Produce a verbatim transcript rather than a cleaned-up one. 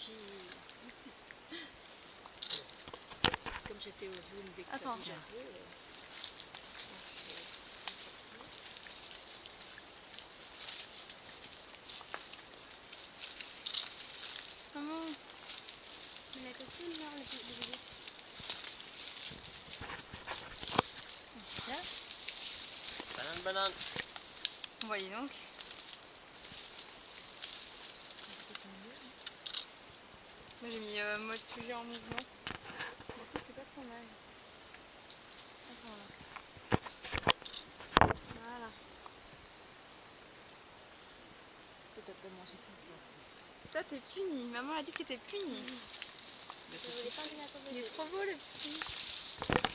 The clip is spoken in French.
bougie. Comme j'étais au zoom, dès que ça Attends. bouge un peu. Euh, Maman. Mais la copine, genre, le bébé. Banane, banane. Voyez donc. Moi j'ai mis euh, mode sujet en mouvement. Du coup c'est pas trop mal. Attends là. Voilà. t'as pas mangé tout le temps. Toi t'es puni. Maman a dit que t'étais puni. Je voulais pas me la tomber. Il est trop beau le petit.